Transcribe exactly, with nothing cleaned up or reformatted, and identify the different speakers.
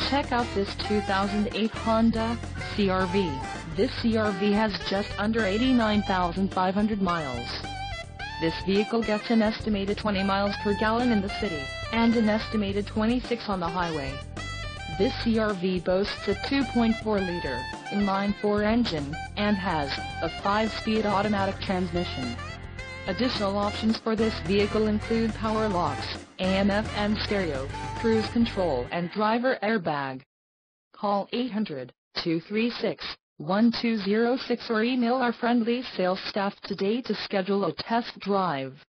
Speaker 1: Check out this two thousand eight Honda C R V. This C R V has just under eighty-nine thousand five hundred miles. This vehicle gets an estimated twenty miles per gallon in the city, and an estimated twenty-six on the highway. This C R V boasts a two point four liter inline-four engine, and has a five-speed automatic transmission. Additional options for this vehicle include power locks, A M F M stereo, cruise control and driver airbag. Call eight hundred, two three six, one two zero six or email our friendly sales staff today to schedule a test drive.